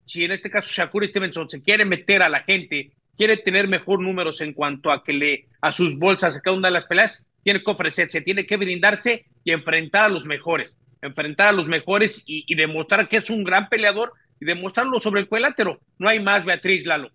si en este caso Shakur Stevenson se quiere meter a la gente, quiere tener mejor números en cuanto a a sus bolsas a cada una de las peleas, tiene que ofrecerse, tiene que brindarse y enfrentar a los mejores y demostrar que es un gran peleador y demostrarlo sobre el cuadrilátero. No hay más, Beatriz, Lalo.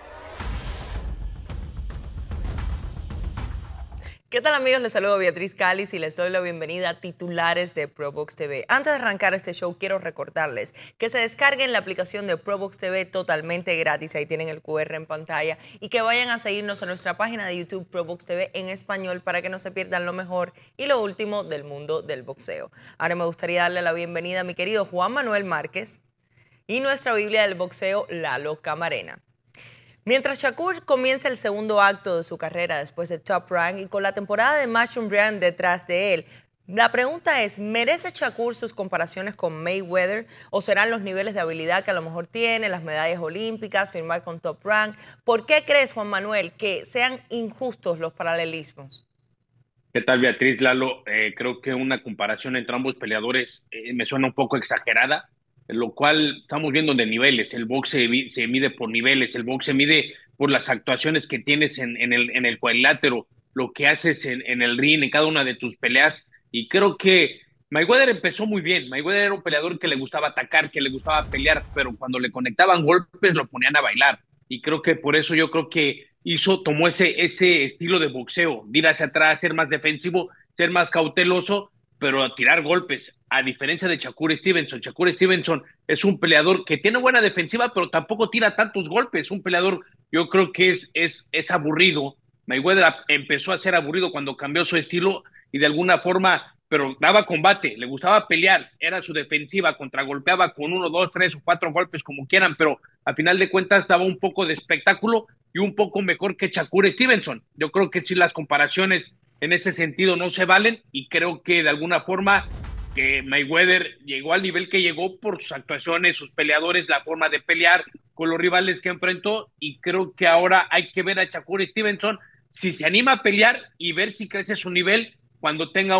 ¿Qué tal, amigos? Les saludo a Beatriz Cáliz y les doy la bienvenida a Titulares de ProBox TV. Antes de arrancar este show, quiero recordarles que se descarguen la aplicación de ProBox TV totalmente gratis. Ahí tienen el QR en pantalla. Y que vayan a seguirnos en nuestra página de YouTube ProBox TV en español para que no se pierdan lo mejor y lo último del mundo del boxeo. Ahora me gustaría darle la bienvenida a mi querido Juan Manuel Márquez y nuestra Biblia del boxeo, Lalo Camarena. Mientras Shakur comienza el segundo acto de su carrera después de Top Rank y con la temporada de Matchroom Brand detrás de él, la pregunta es, ¿merece Shakur sus comparaciones con Mayweather o serán los niveles de habilidad que a lo mejor tiene, las medallas olímpicas, firmar con Top Rank? ¿Por qué crees, Juan Manuel, que sean injustos los paralelismos? ¿Qué tal, Beatriz, Lalo? Creo que una comparación entre ambos peleadores me suena un poco exagerada, lo cual estamos viendo de niveles. El box se mide por niveles, el box se mide por las actuaciones que tienes en el cuadrilátero, lo que haces en el ring, en cada una de tus peleas. Y creo que Mayweather empezó muy bien. Mayweather era un peleador que le gustaba atacar, que le gustaba pelear, pero cuando le conectaban golpes lo ponían a bailar. Y creo que por eso yo creo que tomó ese estilo de boxeo, de ir hacia atrás, ser más defensivo, ser más cauteloso, pero a tirar golpes, a diferencia de Shakur Stevenson. Shakur Stevenson es un peleador que tiene buena defensiva, pero tampoco tira tantos golpes. Un peleador, yo creo que es aburrido. Mayweather empezó a ser aburrido cuando cambió su estilo y de alguna forma, pero daba combate, le gustaba pelear, era su defensiva, contragolpeaba con uno, dos, tres o cuatro golpes como quieran, pero a final de cuentas daba un poco de espectáculo y un poco mejor que Shakur Stevenson. Yo creo que sí las comparaciones en ese sentido no se valen y creo que de alguna forma que Mayweather llegó al nivel que llegó por sus actuaciones, sus peleadores, la forma de pelear con los rivales que enfrentó y creo que ahora hay que ver a Shakur Stevenson si se anima a pelear y ver si crece su nivel cuando tenga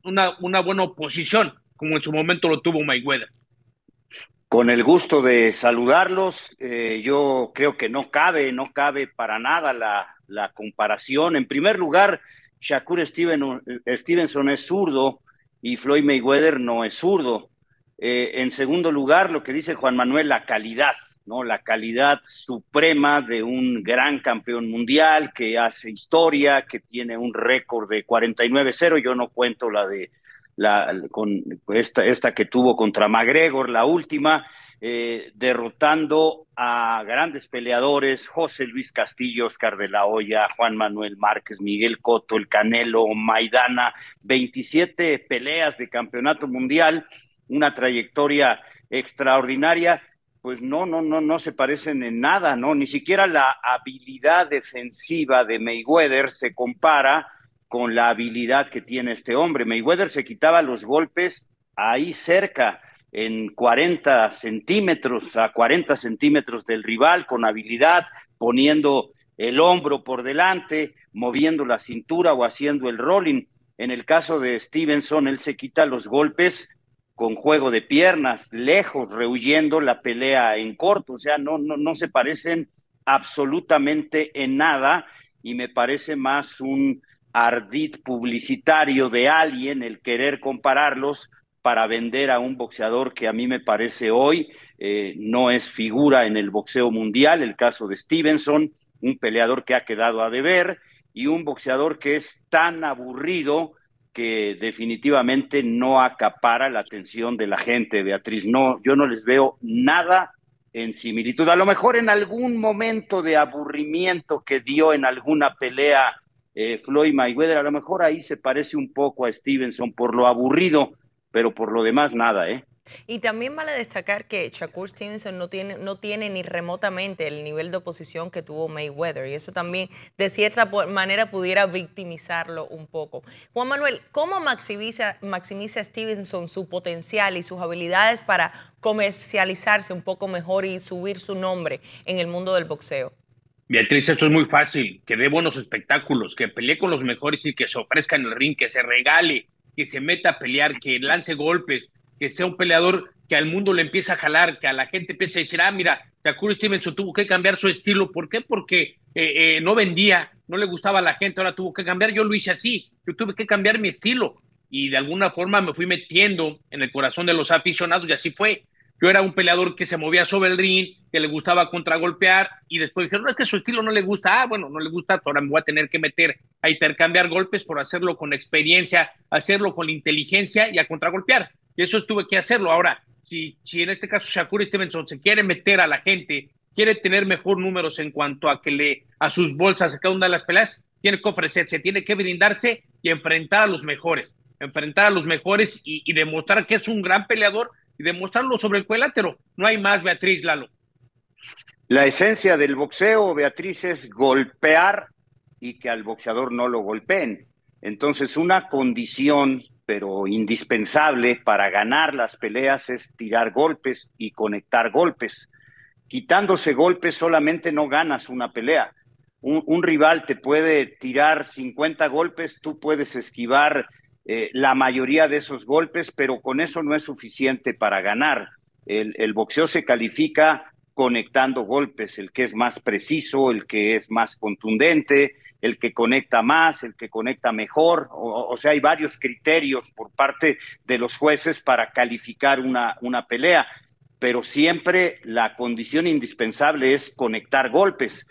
una buena oposición, como en su momento lo tuvo Mayweather. Con el gusto de saludarlos, yo creo que no cabe para nada la comparación. En primer lugar, Stevenson es zurdo y Floyd Mayweather no es zurdo. En segundo lugar, lo que dice Juan Manuel, la calidad, ¿no? La calidad suprema de un gran campeón mundial que hace historia, que tiene un récord de 49-0. Yo no cuento con esta que tuvo contra McGregor, la última, derrotando a grandes peleadores, José Luis Castillo, Oscar de la Hoya, Juan Manuel Márquez, Miguel Cotto, el Canelo, Maidana, 27 peleas de campeonato mundial, una trayectoria extraordinaria. Pues no se parecen en nada, ¿no? Ni siquiera la habilidad defensiva de Mayweather se compara con la habilidad que tiene este hombre. Mayweather se quitaba los golpes ahí cerca, en 40 centímetros, a 40 centímetros del rival, con habilidad, poniendo el hombro por delante, moviendo la cintura o haciendo el rolling. En el caso de Stevenson, él se quita los golpes con juego de piernas, lejos, rehuyendo la pelea en corto. O sea, no se parecen absolutamente en nada y me parece más un ardid publicitario de alguien el querer compararlos para vender a un boxeador que a mí me parece hoy no es figura en el boxeo mundial, el caso de Stevenson, un peleador que ha quedado a deber y un boxeador que es tan aburrido que definitivamente no acapara la atención de la gente, Beatriz. No, yo no les veo nada en similitud. A lo mejor en algún momento de aburrimiento que dio en alguna pelea Floyd Mayweather, a lo mejor ahí se parece un poco a Stevenson por lo aburrido, pero por lo demás nada, ¿eh? Y también vale destacar que Shakur Stevenson no tiene ni remotamente el nivel de oposición que tuvo Mayweather y eso también de cierta manera pudiera victimizarlo un poco. Juan Manuel, ¿cómo maximiza Stevenson su potencial y sus habilidades para comercializarse un poco mejor y subir su nombre en el mundo del boxeo? Beatriz, esto es muy fácil, que dé buenos espectáculos, que pelee con los mejores y que se ofrezca en el ring, que se regale, que se meta a pelear, que lance golpes, que sea un peleador que al mundo le empieza a jalar, que a la gente empieza a decir, mira, Shakur Stevenson tuvo que cambiar su estilo. ¿Por qué? Porque no vendía, no le gustaba a la gente, ahora tuvo que cambiar. Yo lo hice así, yo tuve que cambiar mi estilo y de alguna forma me fui metiendo en el corazón de los aficionados y así fue. Yo era un peleador que se movía sobre el ring, que le gustaba contragolpear y después dijeron, no, es que su estilo no le gusta. Bueno, no le gusta, ahora me voy a tener que meter a intercambiar golpes por hacerlo con experiencia, hacerlo con inteligencia y a contragolpear. Y eso tuve que hacerlo. Ahora, si en este caso Shakur Stevenson se quiere meter a la gente, quiere tener mejor números en cuanto a que a sus bolsas a cada una de las peleas, tiene que ofrecerse, tiene que brindarse y enfrentar a los mejores y demostrar que es un gran peleador y demostrarlo sobre el cuadrilátero. No hay más, Beatriz, Lalo. La esencia del boxeo, Beatriz, es golpear y que al boxeador no lo golpeen. Entonces, una condición, pero indispensable para ganar las peleas es tirar golpes y conectar golpes. Quitándose golpes solamente no ganas una pelea. Un rival te puede tirar 50 golpes, tú puedes esquivar la mayoría de esos golpes, pero con eso no es suficiente para ganar. El boxeo se califica conectando golpes, el que es más preciso, el que es más contundente, el que conecta más, el que conecta mejor. O sea, hay varios criterios por parte de los jueces para calificar una pelea, pero siempre la condición indispensable es conectar golpes.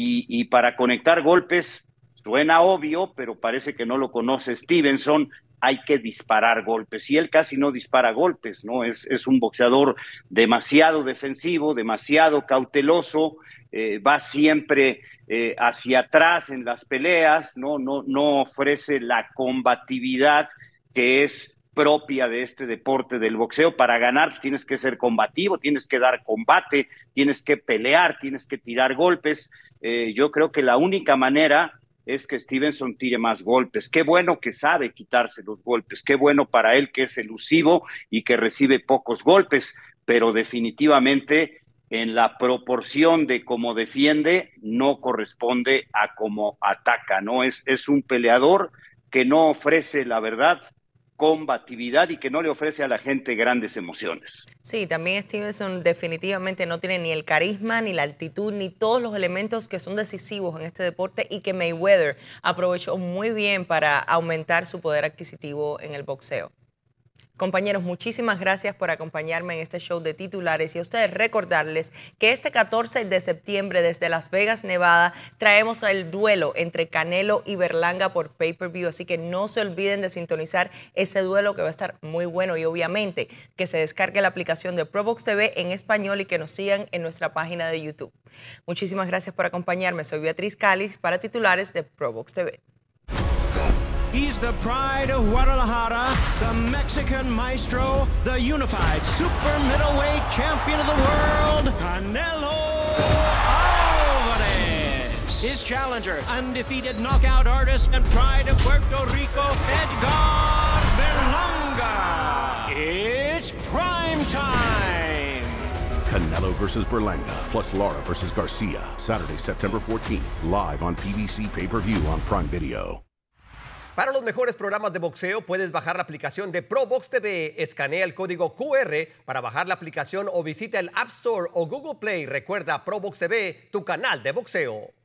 Y para conectar golpes, suena obvio, pero parece que no lo conoce Stevenson, hay que disparar golpes, y él casi no dispara golpes, ¿no? Es un boxeador demasiado defensivo, demasiado cauteloso, va siempre hacia atrás en las peleas, no ofrece la combatividad que es propia de este deporte del boxeo. Para ganar, pues, tienes que ser combativo, tienes que dar combate, tienes que pelear, tienes que tirar golpes. Yo creo que la única manera es que Stevenson tire más golpes. Qué bueno que sabe quitarse los golpes, qué bueno para él que es elusivo y que recibe pocos golpes, pero definitivamente en la proporción de cómo defiende no corresponde a cómo ataca, ¿no? Es un peleador que no ofrece, la verdad, combatividad y que no le ofrece a la gente grandes emociones. Sí, también Stevenson definitivamente no tiene ni el carisma, ni la altitud, ni todos los elementos que son decisivos en este deporte y que Mayweather aprovechó muy bien para aumentar su poder adquisitivo en el boxeo. Compañeros, muchísimas gracias por acompañarme en este show de titulares y a ustedes recordarles que este 14 de septiembre desde Las Vegas, Nevada, traemos el duelo entre Canelo y Berlanga por pay-per-view, así que no se olviden de sintonizar ese duelo que va a estar muy bueno y obviamente que se descargue la aplicación de ProBox TV en español y que nos sigan en nuestra página de YouTube. Muchísimas gracias por acompañarme, soy Beatriz Cáliz para titulares de ProBox TV. He's the pride of Guadalajara, the Mexican maestro, the unified super middleweight champion of the world, Canelo Álvarez. His challenger, undefeated knockout artist and pride of Puerto Rico, Edgar Berlanga. It's prime time. Canelo versus Berlanga, plus Lara versus Garcia, Saturday, September 14th, live on PBC Pay-Per-View on Prime Video. Para los mejores programas de boxeo puedes bajar la aplicación de ProBox TV, escanea el código QR para bajar la aplicación o visita el App Store o Google Play. Recuerda ProBox TV, tu canal de boxeo.